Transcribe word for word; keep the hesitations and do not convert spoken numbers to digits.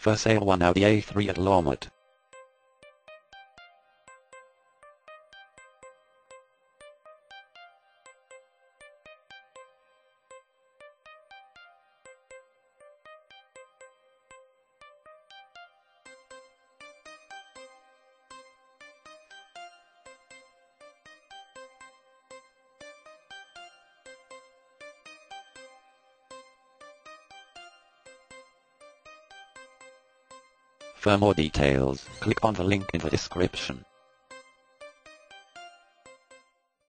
For sale one Audi A three at Lormont. For more details, click on the link in the description.